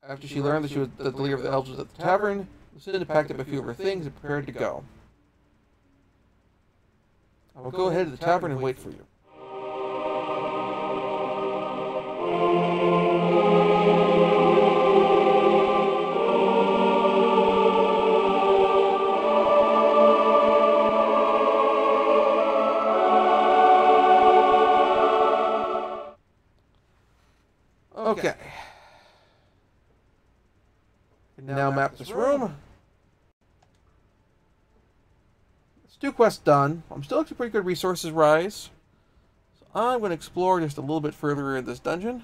After she learned that she was the leader of the elves was at the tavern, Lucinda packed up a few of her things and prepared to go. I will go ahead to the tavern and wait for you. Okay. Now map this room. It's 2 quests done. I'm still actually pretty good resources rise. So I'm going to explore just a little bit further in this dungeon.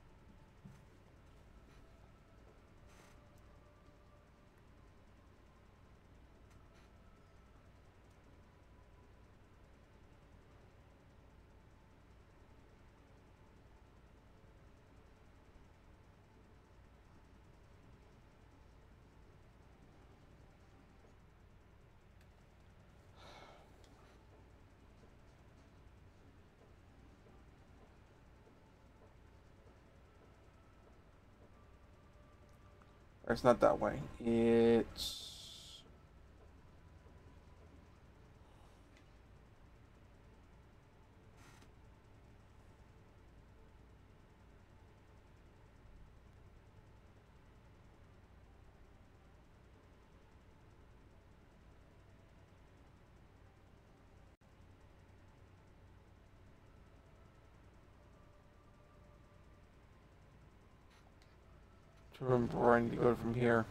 Or it's not that way. It's... to remember where I need to go from here.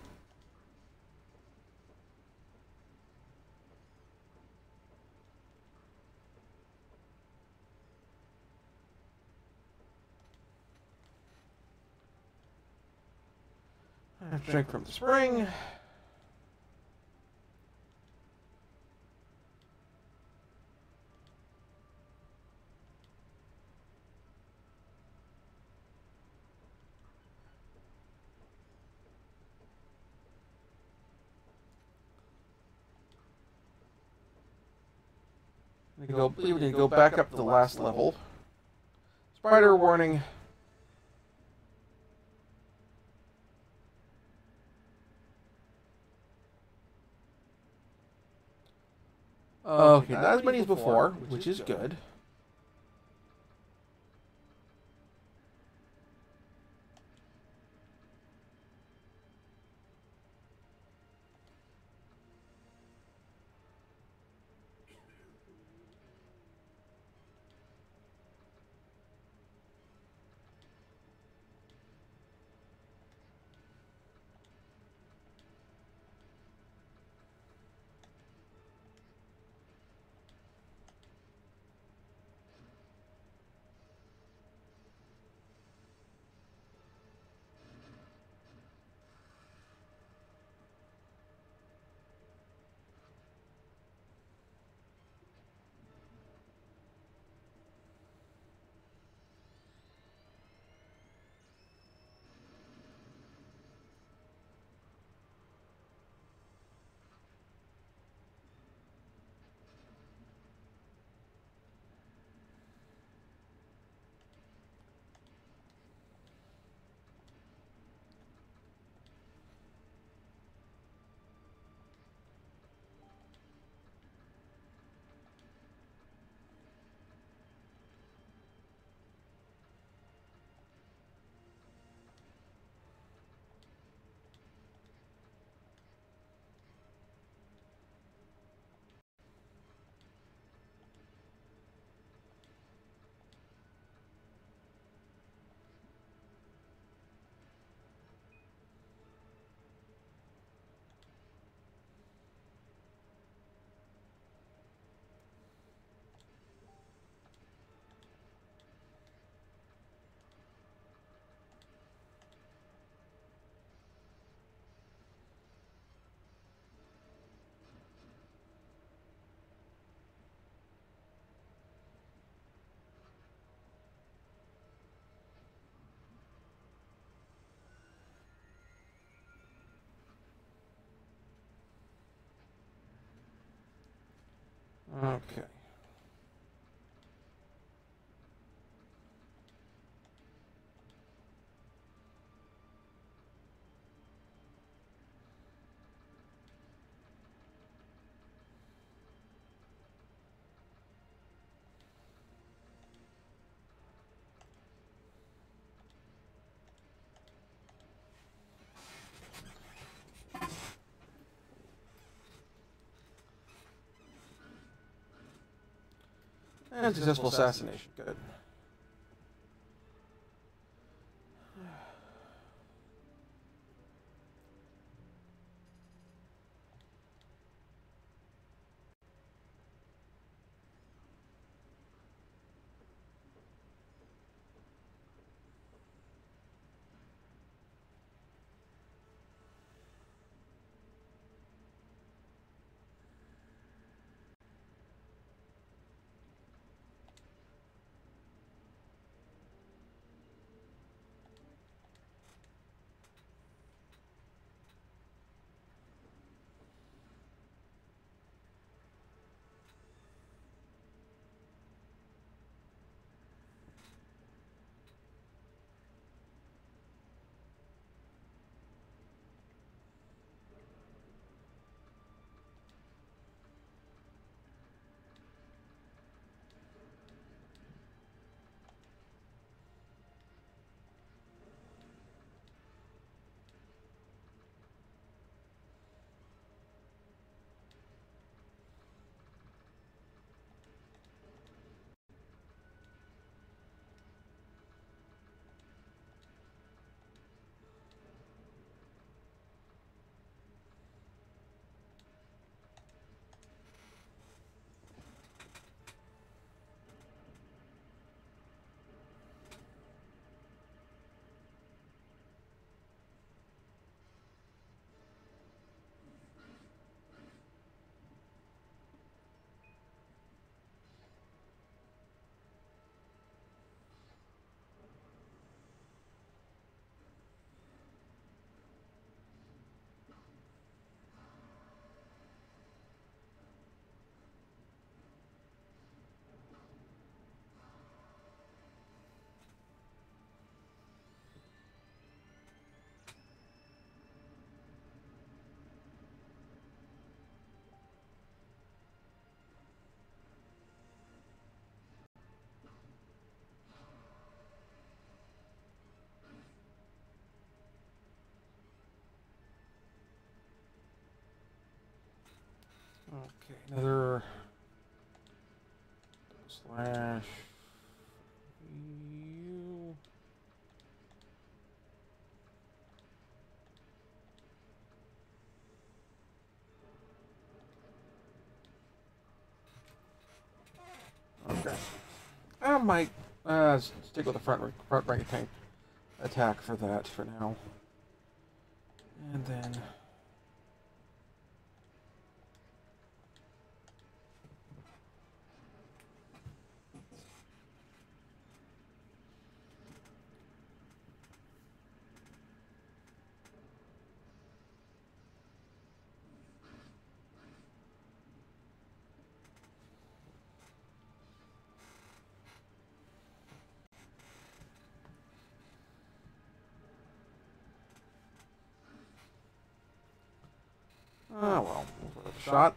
I have to drink from the spring. We need to go back up to the last level. Spider warning. Okay, not as many as before, which is good. Okay. And successful assassination. Good. Okay, another slash you. Okay. I might stick with the front rank tank attack for that for now. And then oh well, worth a shot.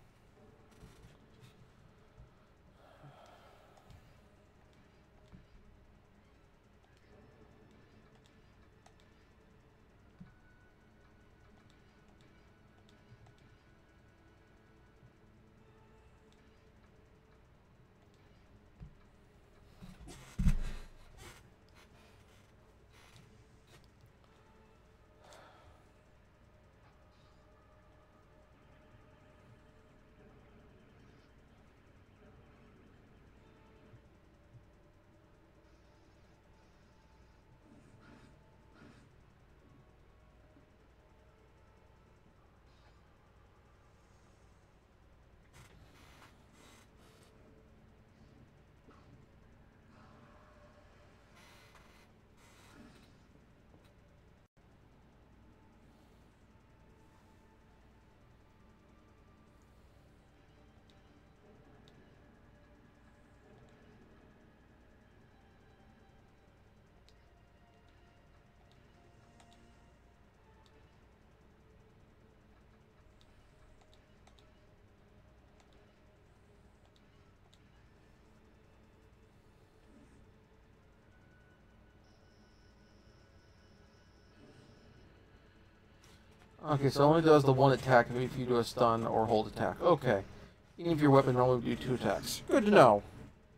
Okay, so it only does the one attack if you do a stun or hold attack. Okay. Even if your weapon normally would do two attacks. Good to know.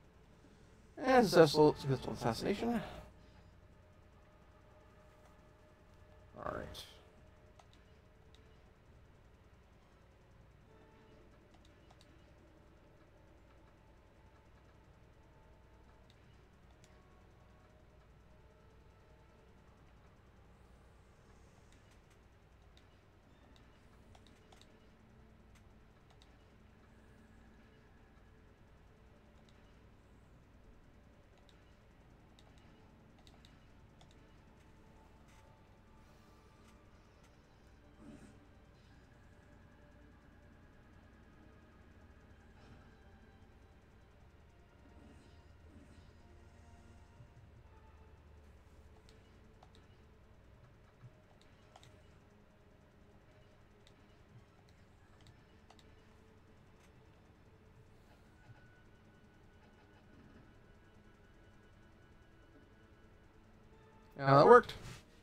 And successful assassination. Alright. That worked.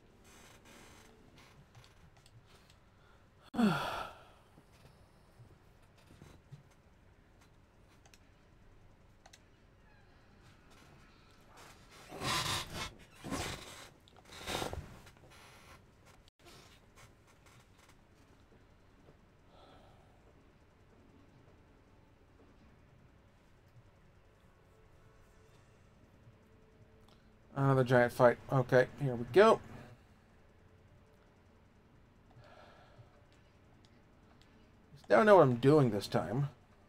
Another giant fight. Okay, here we go. I don't know what I'm doing this time.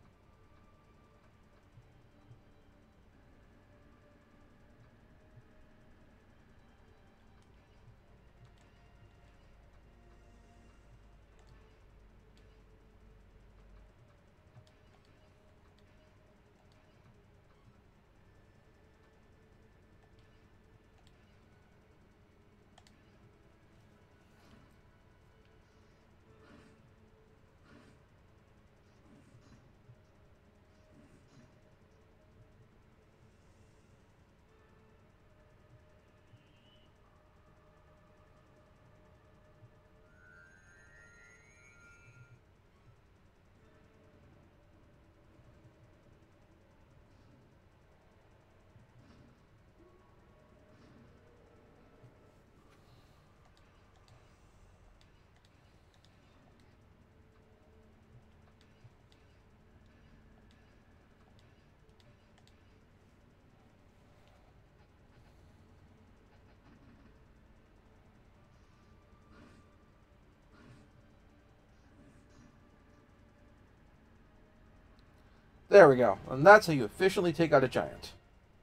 There we go. And that's how you efficiently take out a giant.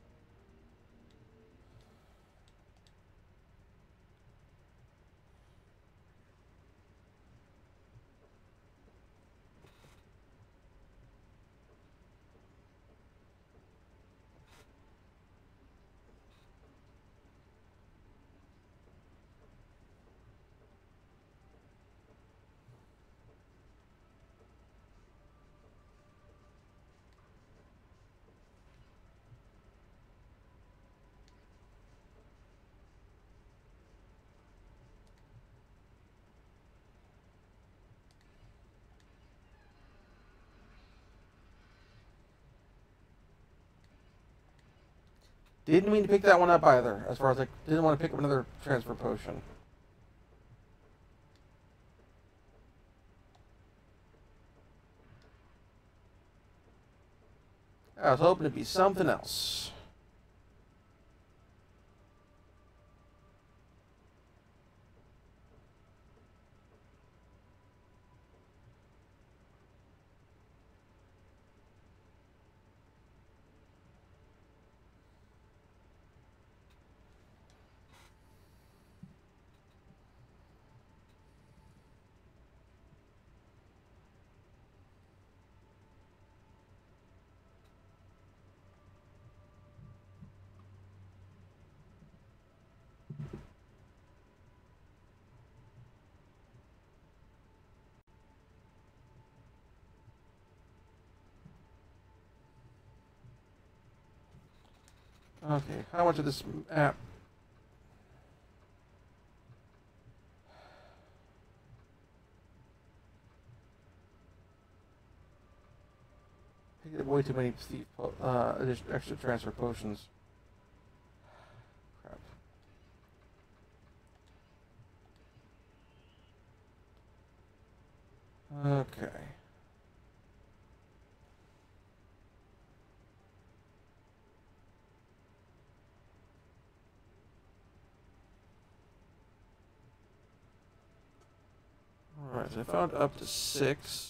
Didn't mean to pick that one up either, as far as I didn't want to pick up another transfer potion. I was hoping to be something else. Okay, how much of this app? Way too many extra transfer potions. Okay. Alright, so I found up to 6.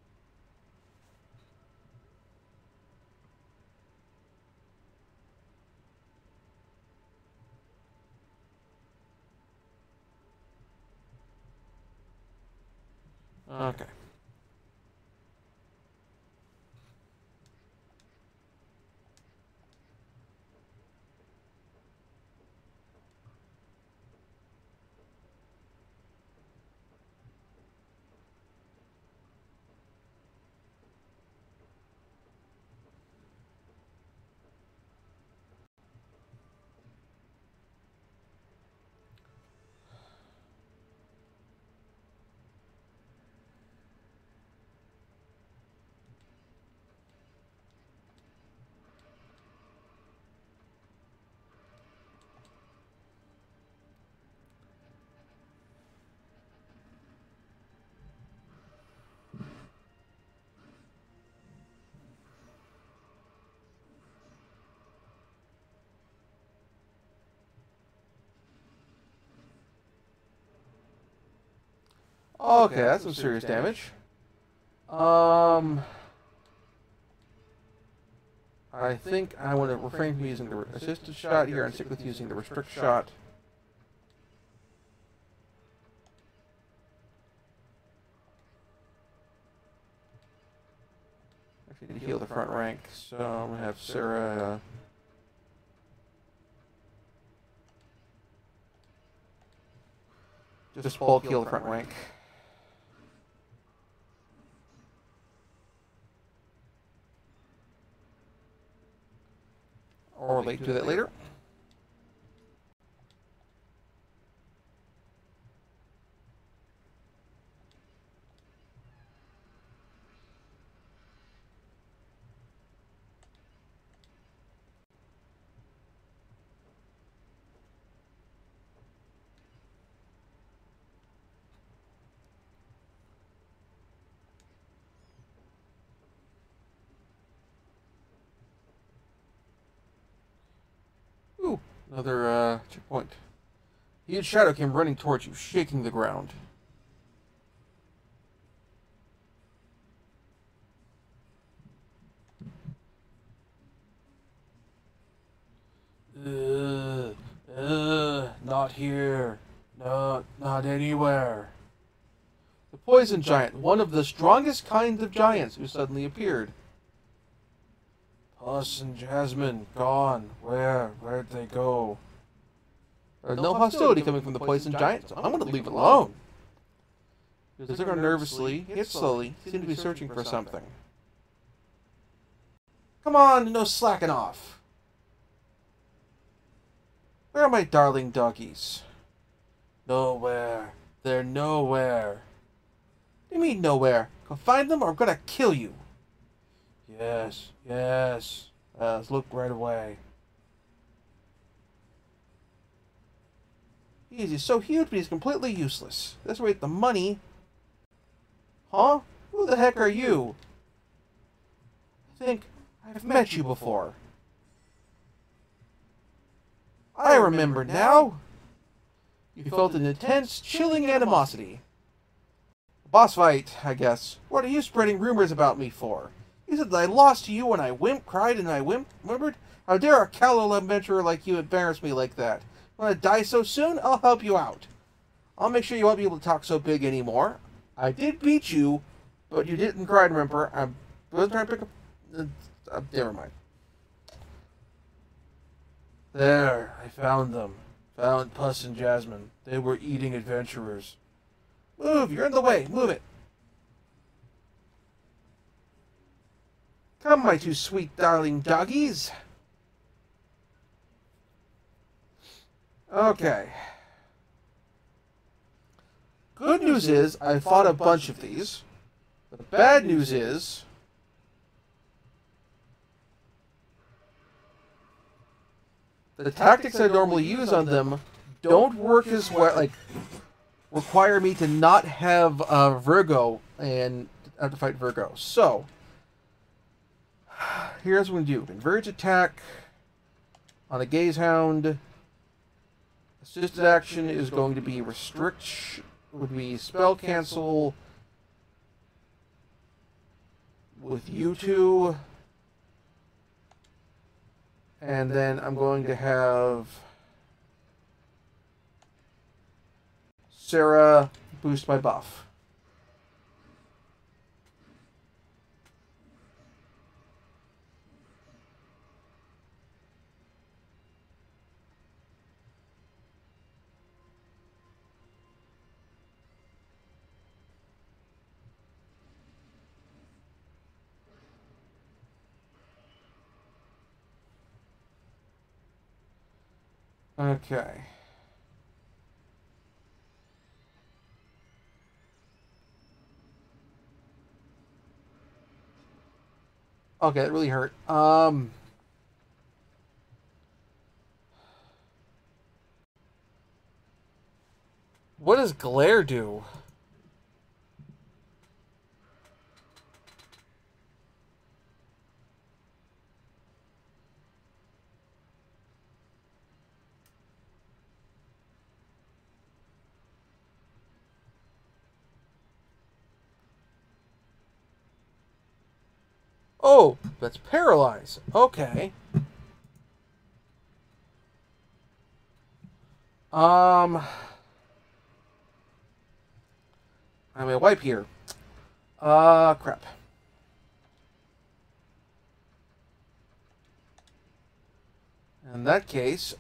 Okay. Okay, that's some serious damage. I think I want to refrain from using the assisted shot here and stick with using the restrict shot. Actually, to heal the front rank, so I'm going to have Sarah... just bulk heal the front rank. Or late do that later. Ooh, another checkpoint. A huge shadow came running towards you, shaking the ground. Not here. No, not anywhere. The poison giant, one of the strongest kinds of giants who suddenly appeared. Puss and Jasmine, gone. Where'd they go? There's no hostility coming from the poison giant, so I'm going to leave it alone. He took her nervously, yet slowly, seemed to be searching for something. Come on, no slacking off. Where are my darling doggies? Nowhere. They're nowhere. What do you mean nowhere? Go find them or I'm gonna kill you. Yes. Let's look right away. He's so huge, but he's completely useless. Let's rate the money. Huh? Who the heck are you? I think I've met you before. I remember now. You felt an intense, chilling animosity. Boss fight, I guess. What are you spreading rumors about me for? You said that I lost to you when I cried and I whimpered? How dare a callow adventurer like you embarrass me like that? Want to die so soon? I'll help you out. I'll make sure you won't be able to talk so big anymore. I did beat you, but you didn't cry and whimper. I was trying to pick up... never mind. There, I found them. Found Puss and Jasmine. They were eating adventurers. Move, you're in the way. Move it. Come, my two sweet darling doggies. Okay. Good news is, I fought a bunch of these. The bad news is... the tactics I normally use on them don't work as well. Like, require me to not have Virgo and have to fight Virgo. So, here's what we do. Converge attack on a Gaze Hound. Assisted action is going to be restrict, would be spell cancel with you two. And then I'm going to have Sarah boost my buff. Okay. Okay, that really hurt. What does glare do? Oh, that's paralyze. Okay. I'm gonna wipe here. Crap. In that case,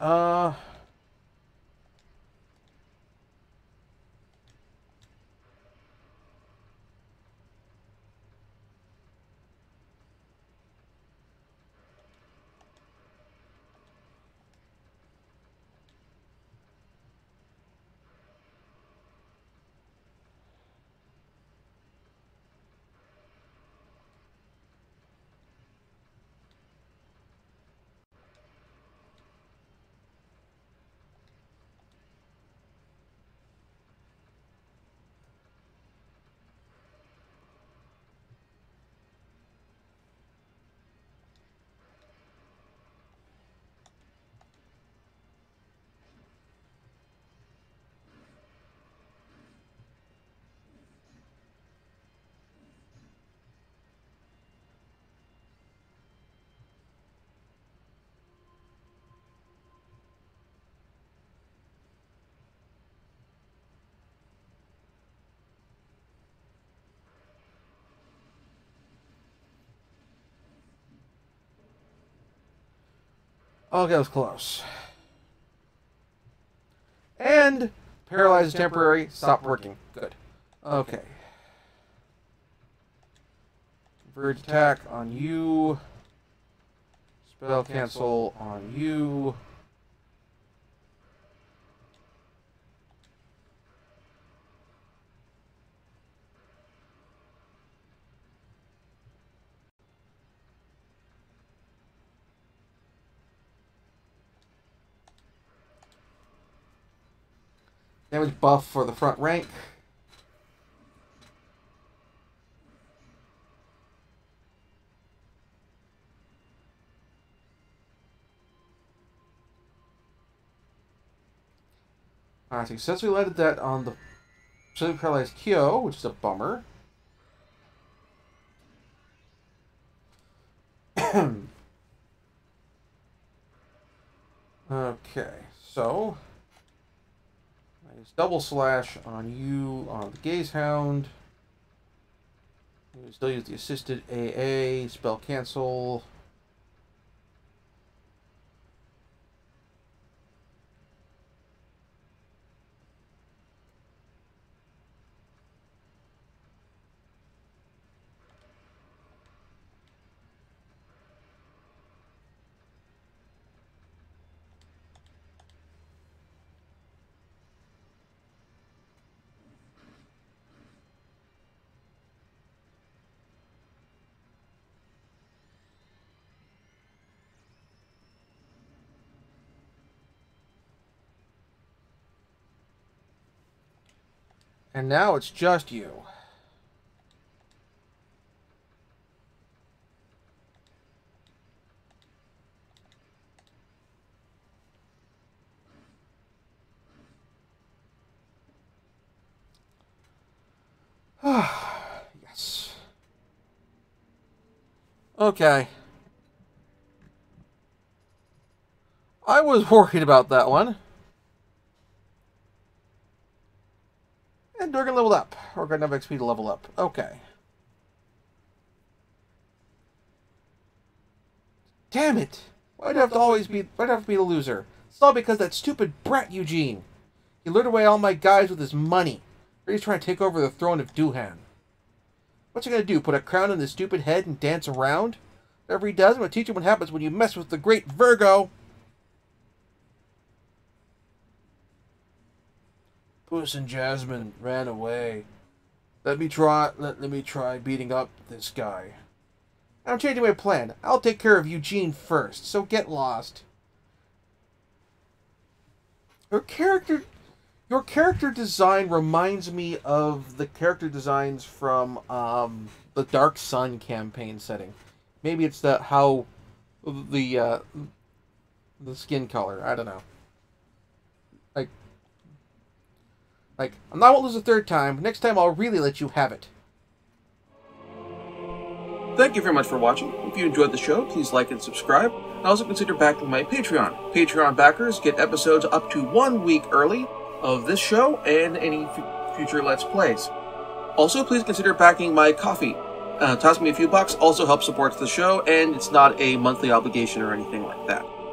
okay, that was close. And paralyze is temporary. Stop working. Good. Okay. Converge attack on you. Spell cancel on you. Damage buff for the front rank. I successfully landed that on the Slightly Paralyzed Kyo, which is a bummer. Okay, so I use double slash on you on the Gaze Hound. You still use the assisted AA, spell cancel. And now it's just you. Yes. Okay. I was worried about that one. And Durgan leveled up. We're going to have XP to level up. Okay. Damn it! Why'd I have to always be... Why'd I have to be the loser? It's all because that stupid brat Eugene. He lured away all my guys with his money. Or he's trying to take over the throne of Duhan. What's he gonna do? Put a crown on his stupid head and dance around? Whatever he does, I'm gonna teach him what happens when you mess with the great Virgo. Puss and Jasmine ran away. Let me try beating up this guy. I'm changing my plan. I'll take care of Eugene first, so get lost. Your character design reminds me of the character designs from the Dark Sun campaign setting. Maybe it's the skin color. I don't know. Like, I'm not gonna lose a third time. Next time I'll really let you have it. Thank you very much for watching. If you enjoyed the show, please like and subscribe. And also consider backing my Patreon. Patreon backers get episodes up to 1 week early of this show and any future Let's Plays. Also, please consider backing my Ko-fi. Toss me a few bucks also helps support the show, and it's not a monthly obligation or anything like that.